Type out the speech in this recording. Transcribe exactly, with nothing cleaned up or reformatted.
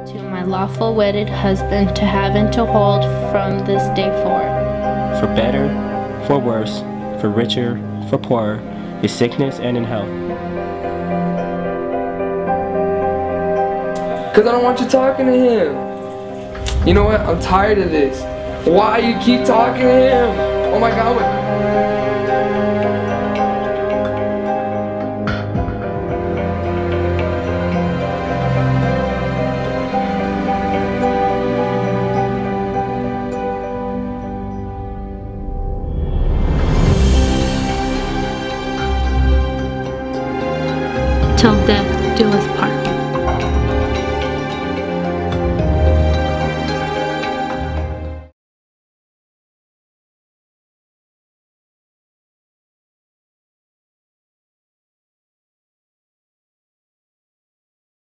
to my lawful wedded husband, to have and to hold from this day forth. For better, for worse, for richer, for poorer, in sickness and in health. Because I don't want you talking to him. You know what? I'm tired of this. Why you keep talking to him? Oh my God.